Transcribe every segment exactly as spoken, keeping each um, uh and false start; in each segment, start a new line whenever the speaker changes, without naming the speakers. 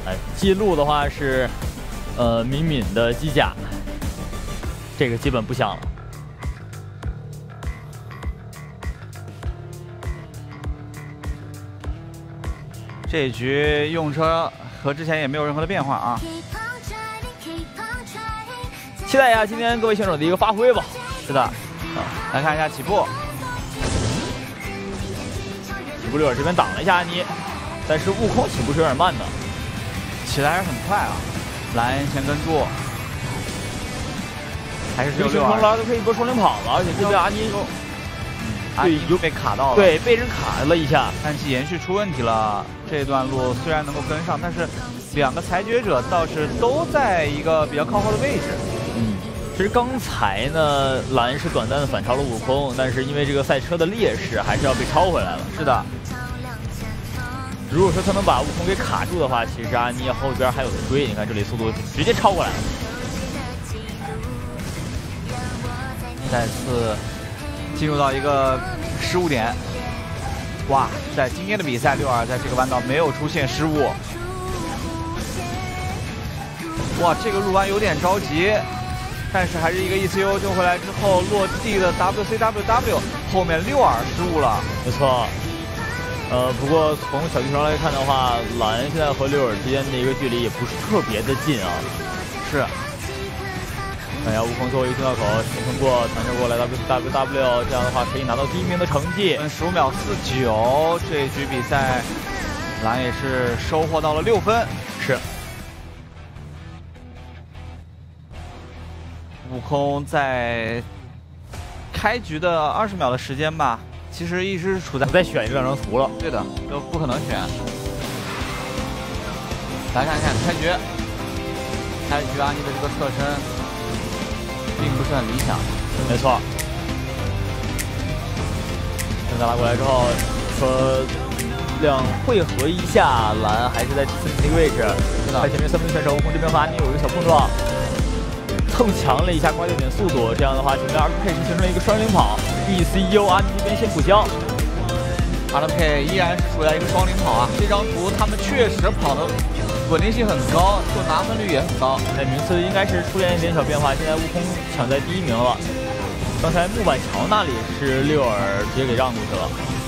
哎，记录的话是，呃，敏敏的机甲，这个基本不想了。
这一局用车和之前也没有任何的变化啊。
期待一下今天各位选手的一个发挥吧。
是的，啊，来看一下起步。
起步六尔这边挡了一下安妮，但是悟空起步是有点慢的，
起来还是很快啊。蓝先跟住，还是只有
六尔了，都可以一波双领跑了，而且这边安妮又，
对，又被卡到了，
对，被人卡了一下，
氮气延续出问题了。这段路虽然能够跟上，但是两个裁决者倒是都在一个比较靠后的位置。
嗯。 其实刚才呢，蓝是短暂的反超了悟空，但是因为这个赛车的劣势，还是要被超回来了。
是的，
如果说他能把悟空给卡住的话，其实安妮后边还有的追。你看这里速度直接超过来了。
再次进入到一个失误点。哇，在今天的比赛，六尔在这个弯道没有出现失误。哇，这个入弯有点着急。 但是还是一个 E C U 救回来之后落地的 W C W W， 后面六尔失误了。
没错。呃，不过从小地图上来看的话，蓝现在和六尔之间的一个距离也不是特别的近啊。
是。
看一下悟空最后一个通道口先通过，弹射过来 W C W W， 这样的话可以拿到第一名的成绩。
十五秒四九，这局比赛蓝也是收获到了六分。
是。
悟空在开局的二十秒的时间吧，其实一直处在
不再选这两张图了。
对的，都不可能选。来看看开局，开局阿妮的这个侧身并不是很理想。
没错。现在拉过来之后，说两汇合一下，蓝还是在第四名的一个位置。
是的，
在前面三名选手，悟空这边和阿妮有一个小碰撞。 蹭强了一下，刮掉点速度，这样的话，前面 R K 是形成了一个双领跑 ，E C U 安妮这边先补交
，R K 依然是处在一个双领跑啊。这张图他们确实跑的稳定性很高，就拿分率也很高。
那名次应该是出现一点小变化，现在悟空抢在第一名了。刚才木板桥那里是六尔直接给让过去了。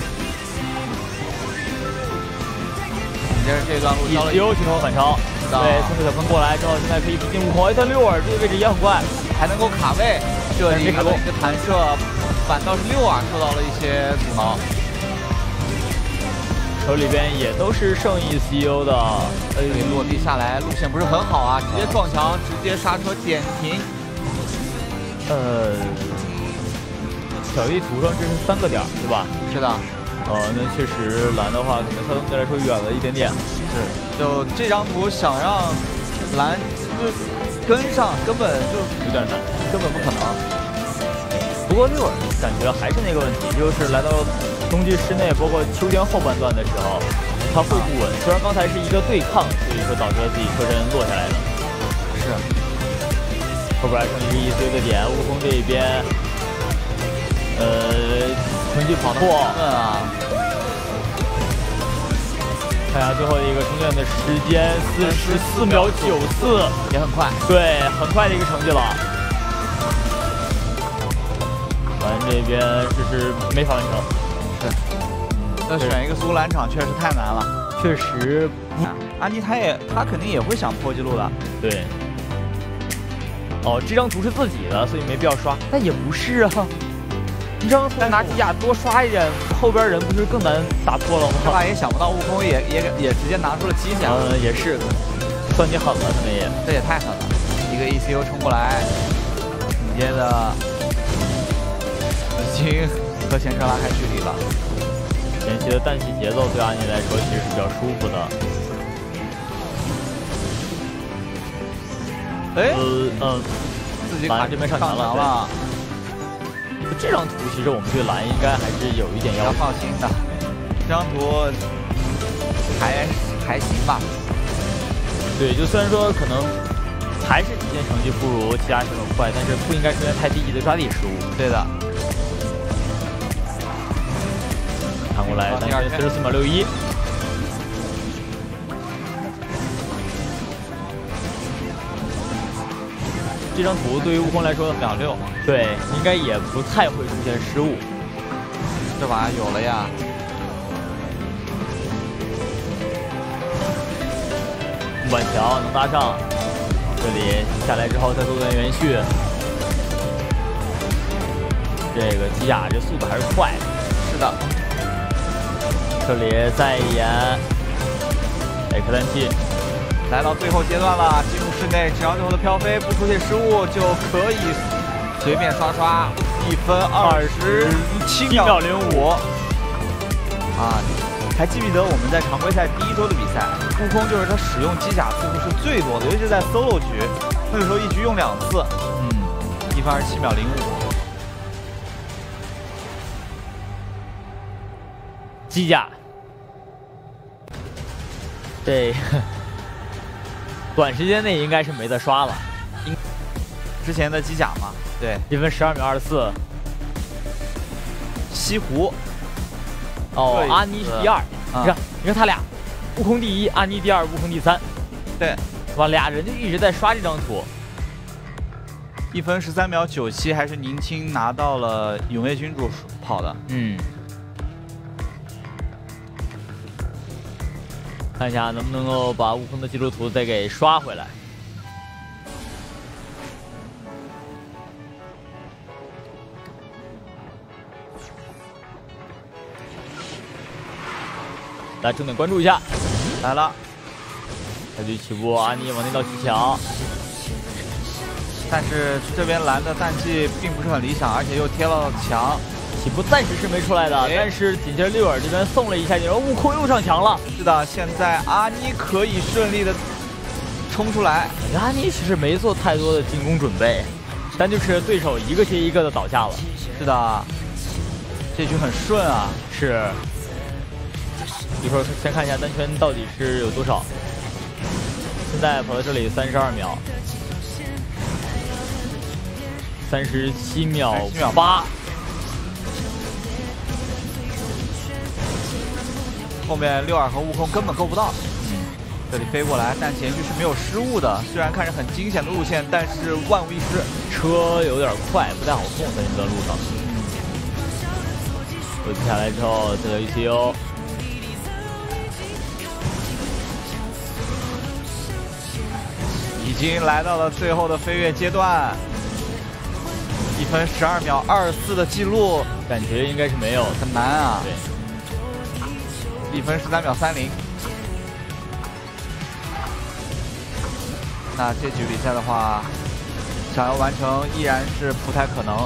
紧接着这段路
E C U 形成反超。 对，送个小分过来之后，现在可以逼近悟空。哎，但六尔这个位置也很快，
还能够卡位，这一个一个弹射，反倒是六尔受到了一些阻挠。
手里边也都是剩 E C U 的，
呃，落地下来路线不是很好啊，直接撞墙，直接刹车点停。
呃，小地图上这是三个点，对吧？
是的。
呃，那确实蓝的话，可能相对来说远了一点点。
是，就这张图想让蓝就跟上，根本就
有点难，
根本不可能。
不过六尔感觉还是那个问题，就是来到冬季室内，包括秋天后半段的时候，他会不稳。虽然刚才是一个对抗，所以说导致了自己车身落下来的。
是。
后边还剩一个 E C 的点，悟空这一边，呃。 成绩跑得过
啊！
看一下最后一个充电的时间，四十四秒九四，
也很快。对，
很快的一个成绩了。蓝这边这是没法完成。
是。要选一个苏蓝场确实太难了。
确实不。
安妮她也她肯定也会想破纪录的。
对。哦，这张图是自己的，所以没必要刷。但也不是啊。 你这样拿机甲多刷一点，后边人不是更难打破了吗？
这把也想不到，悟空也也也直接拿出了机甲。
嗯，也是，算你狠了，他们也，
这也太狠了。一个 E C U 冲过来，紧接着已经和前车拉开距离了。
前期的氮气节奏对阿妮来说其实是比较舒服的。
哎，
呃嗯，
自己卡
这边上墙了。
了
这张图其实我们对蓝应该还是有一点要
放心的，这张图还还行吧。
对，就虽然说可能还是体现成绩不如其他选手快，但是不应该出现太低级的抓地失误。
对的。
看过来，但是四十四秒六一。 这张图对于悟空来说，
秒六，
对，应该也不太会出现失误。
这把有了呀。
木板桥能搭上，这里下来之后再做段延续。这个机甲这速度还是快。
是的。
这里再演，哎，开弹器。
来到最后阶段了，进入室内，只要最后的飘飞不出现失误，就可以随便刷刷，一分二十七秒零五。啊，还记不记得我们在常规赛第一周的比赛，悟空就是他使用机甲次数是最多的，尤其是在 solo 局，那个时候一局用两次。嗯，一分二十七秒零五。
机甲，这。短时间内应该是没得刷了，
之前的机甲嘛，对，
一分十二秒二十四。
西湖，
哦，阿妮是第二，
嗯、
你看，你看他俩，悟空第一，阿妮第二，悟空第三，
对，
哇，俩人就一直在刷这张图。
一分十三秒九七，还是宁青拿到了永夜君主跑的，
嗯。 看一下能不能够把悟空的记录图再给刷回来。来，重点关注一下，
来了，
开局起步，阿妮往那道去抢，
但是这边蓝的弹技并不是很理想，而且又贴了墙。
起步暂时是没出来的，但是紧接着六耳这边送了一下，然后悟空又上墙了。
是的，现在阿妮可以顺利的冲出来。
阿妮其实没做太多的进攻准备，但就是对手一个接一个的倒下了。
是的，这局很顺啊。
是。一会儿先看一下单圈到底是有多少。现在跑到这里三十二秒，三十七秒八。
后面六耳和悟空根本够不到，嗯，这里飞过来，但前续是没有失误的。虽然看着很惊险的路线，但是万无一失。
车有点快，不太好控在这段路上。嗯，我接下来之后再有 E C U，
已经来到了最后的飞跃阶段，一分十二秒二四的记录，
感觉应该是没有，
很难啊。
对。
一分十三秒三零，那这局比赛的话，想要完成依然是不太可能。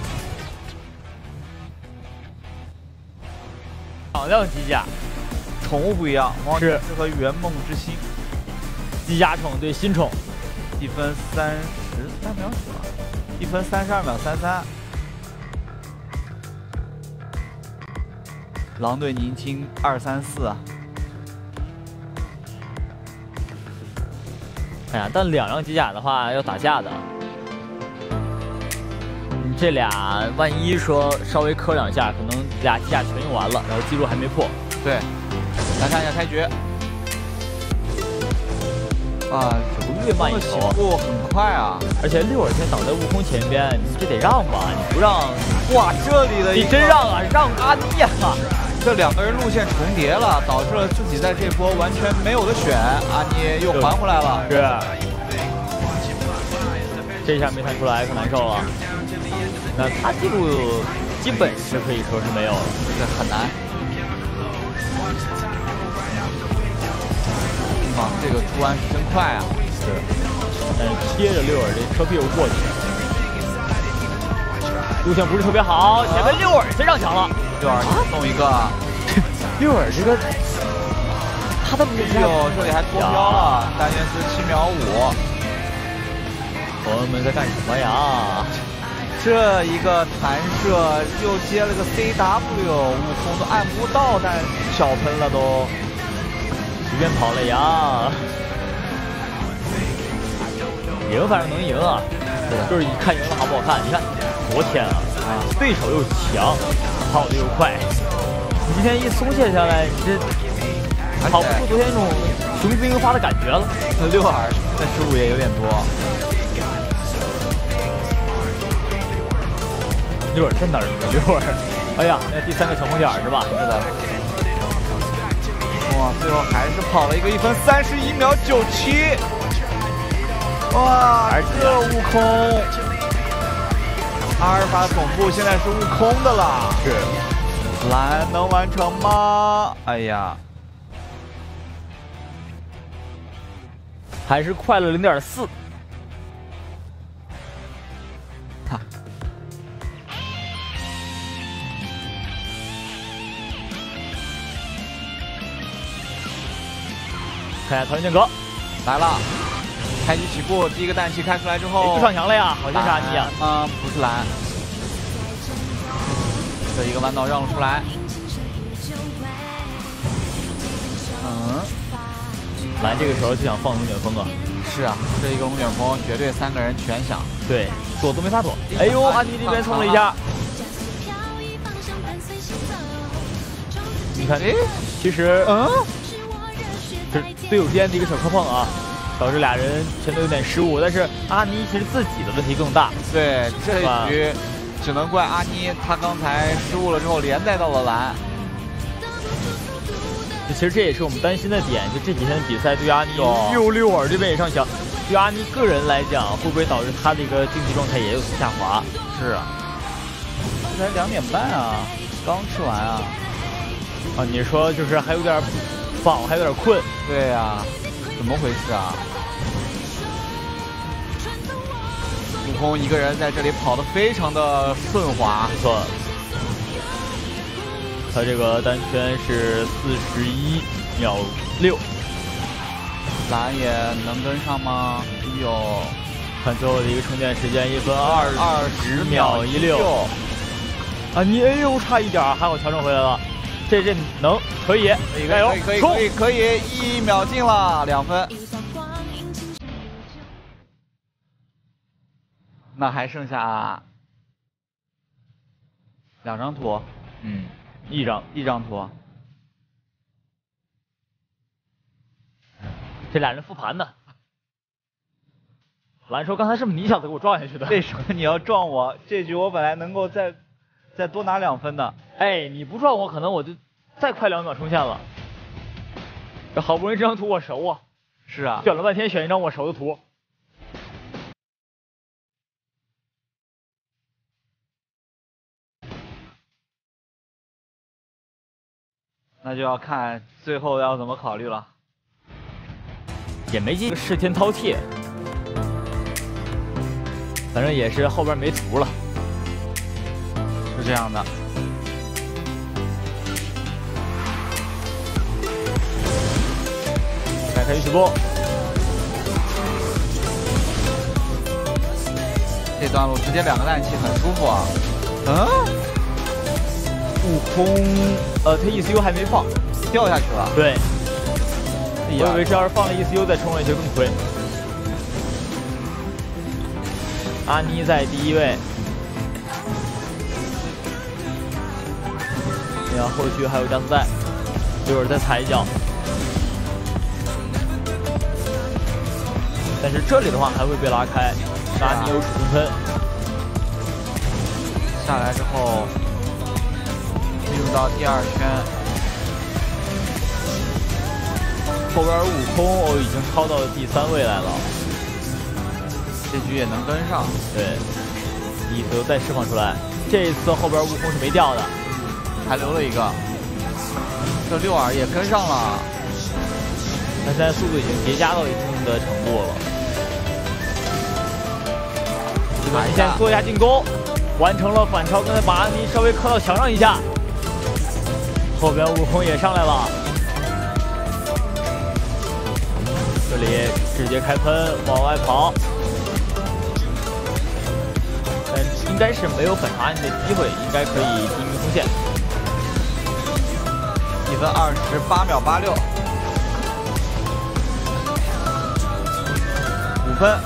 敞亮机甲，
宠物不一样，王
是
适合圆梦之星。
机甲宠对新宠，
一分三十三秒几吧，一分三十二秒三三。 狼队宁青二三四啊！
哎呀，但两辆机甲的话要打架的，你这俩万一说稍微磕两下，可能俩机甲全用完了，然后记录还没破。
对，来看一下开局。啊，
这不越慢一头，
起步很快啊！
而且六耳先挡在悟空前边，你这得让吧？你不让，
哇，这里的
你真让啊，让阿妮啊！
这两个人路线重叠了，导致了自己在这波完全没有的选。阿妮又还回来了，
是。这下没弹出来，可难受了。那他记录基本是可以说是没有了，
这很难。啊，这个出弯是真快啊！
是。但是贴着六耳这车屁股过去，路线不是特别好，前面六耳先上墙了。
六耳送一个，
六耳这个，他的
哎呦，这里还脱标了，单元斯七秒五，
朋友们在干什么呀？
这一个弹射又接了个 C W， 悟空都按不到，但小喷了都，
随便跑了呀，赢反正能赢啊，就是一看赢了好不好看？你看，昨天啊，啊，对手又强。 跑得又快，你今天一松懈下来，你这跑不出昨天那种雄姿英发的感觉了。
那六耳的失误也有点多。
溜儿在哪儿？溜儿，哎呀，那第三个小红点是吧？
是的。哇，最后还是跑了一个一分三十一秒九七。哇，这悟空，阿尔法总部现在是悟空的了。
是。
蓝能完成吗？哎呀，
还是快了零点四。
哈。
看一下桃园剑阁
来了，开机起步，第一个氮气开出来之后，
又上墙了呀，好像是阿尼啊，
嗯，不是蓝，这一个弯道让了出来，嗯，
蓝这个时候就想放龙卷风啊，
是啊，这一个龙卷风绝对三个人全响，
对，躲都没法躲，哎呦，阿尼这边冲了一下，你看，哎，其实，嗯。是队友之间的一个小磕碰啊，导致俩人全都有点失误。但是阿尼其实自己的问题更大。
对，这一局只能怪阿尼，他刚才失误了之后连带到了蓝。
其实这也是我们担心的点，就这几天的比赛对阿尼，又六耳这边也上墙，对阿尼个人来讲，会不会导致他的一个竞技状态也有所下滑？
是啊，这才两点半啊，刚吃完啊。
啊，你说就是还有点饱，还有点困。
对呀、啊，怎么回事啊？悟空一个人在这里跑得非常的顺滑，
没错。他这个单圈是四十一秒六，
蓝也能跟上吗？哎呦，
看最后的一个充电时间，一分二
二十秒一六。
啊，你哎呦差一点，还好调整回来了。这这能可以，加油，
可以可以可以，一秒进了两分。那还剩下两张图，
嗯，一张
一张图。
这俩人复盘呢。蓝说刚才是不是你想给我撞下去的？
为什么你要撞我？这局我本来能够再再多拿两分的。
哎，你不撞我，可能我就再快两秒冲线了。这好不容易这张图我熟啊。
是啊。
选了半天选一张我熟的图。
那就要看最后要怎么考虑了。
也没进噬天饕餮，反正也是后边没图了。
是这样的。
来开始直播。
这段路直接两个氮气很舒服啊。嗯？
悟空，呃，他 E C U 还没放，
掉下去了。
对。我以为这要是放了 E C U 再冲上去更亏。阿妮在第一位。你看后续还有加速带，一会儿再踩一脚。但是这里的话还会被拉开，阿妮有主动喷。
下来之后进入到第二圈。
后边悟空哦已经超到了第三位来了，
这局也能跟上。
对，E C U再释放出来，这一次后边悟空是没掉的，
还留了一个。这六耳也跟上了，
他现在速度已经叠加到一定的程度了。这个先做一下进攻，完成了反超，刚才把阿尼稍微磕到墙上一下，后边悟空也上来了。这里直接开喷往外跑，但应该是没有反杀你的机会，应该可以第一名冲线。
一分二十八秒八六，五分。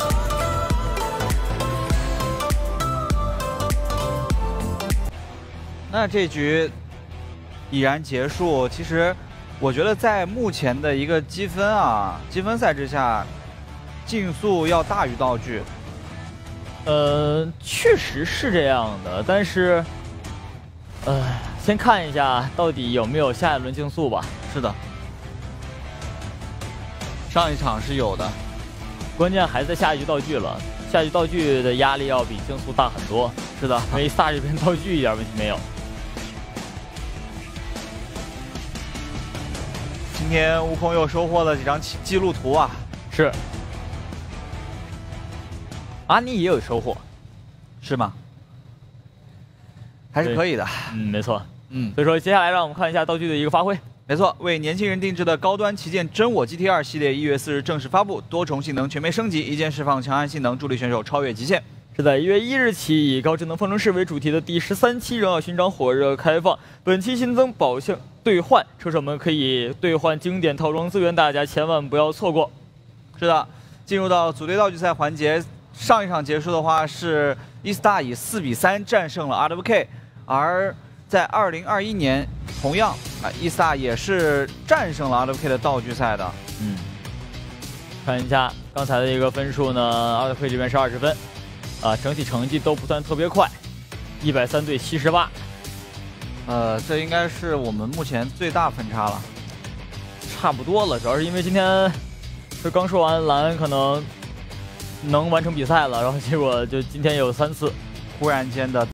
那这局已然结束，其实。我觉得在目前的一个积分啊，积分赛之下，竞速要大于道具。
呃，确实是这样的，但是，呃，先看一下到底有没有下一轮竞速吧。
是的，上一场是有的，
关键还在下一局道具了。下一局道具的压力要比竞速大很多。
是的，
因为萨这边道具一点问题没有。
今天悟空又收获了几张记录图啊！
是。阿妮也有收获，
是吗？还是可以的。
嗯，没错。
嗯，
所以说接下来让我们看一下道具的一个发挥。
没错，为年轻人定制的高端旗舰真我 G T 二系列一月四日正式发布，多重性能全面升级，一键释放强悍性能，助力选手超越极限。
是在一月一日起，以高智能方程式为主题的第十三期荣耀勋章火热开放。本期新增宝箱兑换，车手们可以兑换经典套装资源，大家千万不要错过。
是的，进入到组队道具赛环节，上一场结束的话是 E-Star 以四比三战胜了 R W K， 而在二零二一年，同样啊 E-Star 也是战胜了 R W K 的道具赛的。
嗯，看一下刚才的一个分数呢 ，R W K 这边是二十分。啊，整体成绩都不算特别快，一百三对七十八，
呃，这应该是我们目前最大分差了，
差不多了。主要是因为今天就刚说完蓝可能能完成比赛了，然后结果就今天有三次
忽然间的。